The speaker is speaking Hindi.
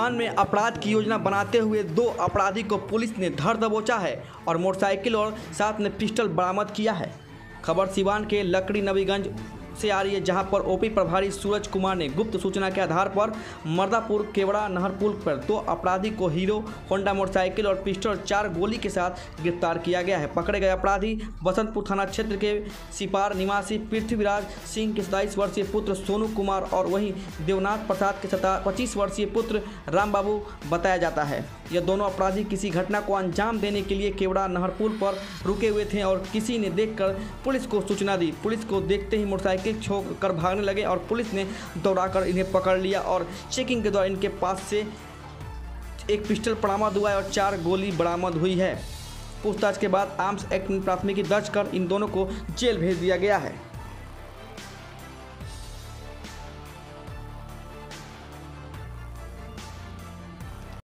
सिवान में अपराध की योजना बनाते हुए 2 अपराधी को पुलिस ने धर दबोचा है और मोटरसाइकिल और साथ में पिस्टल बरामद किया है। खबर सिवान के लकड़ी नबीगंज से आ रही है, जहां पर ओपी प्रभारी सूरज कुमार ने गुप्त सूचना के आधार पर मर्दापुर केवड़ा नहर पुल पर 2 अपराधी को हीरो होंडा मोटरसाइकिल और पिस्टल और 4 गोली के साथ गिरफ्तार किया गया है। पकड़े गए अपराधी बसंतपुर थाना क्षेत्र के सिपार निवासी पृथ्वीराज सिंह के 27 वर्षीय पुत्र सोनू कुमार और वहीं देवनाथ प्रसाद के 25 वर्षीय पुत्र राम बाबू बताया जाता है। यह दोनों अपराधी किसी घटना को अंजाम देने के लिए केवड़ा नहर पुल पर रुके हुए थे और किसी ने देखकर पुलिस को सूचना दी। पुलिस को देखते ही मोटरसाइकिल छोड़ कर भागने लगे और पुलिस ने दौड़ाकर इन्हें पकड़ लिया और चेकिंग के दौरान इनके पास से एक पिस्टल बरामद हुआ है और 4 गोली बरामद हुई है। पूछताछ के बाद आर्म्स एक्ट में प्राथमिकी दर्ज कर इन दोनों को जेल भेज दिया गया है।